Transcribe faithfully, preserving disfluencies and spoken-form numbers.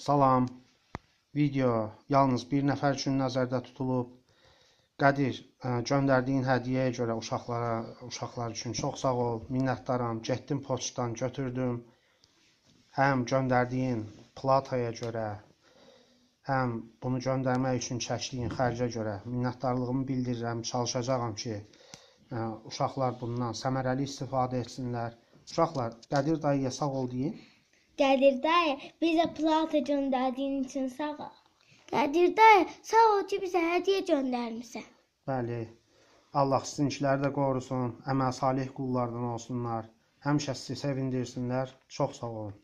Salam. Video yalnız bir nəfər üçün nəzərdə tutulub. Qədir, göndərdiyin hədiyyəyə görə uşaqlara, uşaqlar üçün çox sağ ol, minnətdaram. Getdim poçtdan götürdüm. Həm göndərdiyin plataya görə, həm bunu göndərmək üçün çəkdiyin xərcə görə minnətdarlığımı bildirirəm. Çalışacağam ki, uşaqlar bundan səmərəli istifadə etsinlər. Uşaqlar, Qədir dayıya sağ ol deyin. Qədir dayı, bizə plata göndərdiyin üçün sağ ol. Qədir dayı, sağ ol ki, bizə hədiyyə göndərmisən. Bəli, Allah sizinkiləri də qorusun, əməl salih qullardan olsunlar, həmişə sizi sevindirsinlər. Çox sağ olun.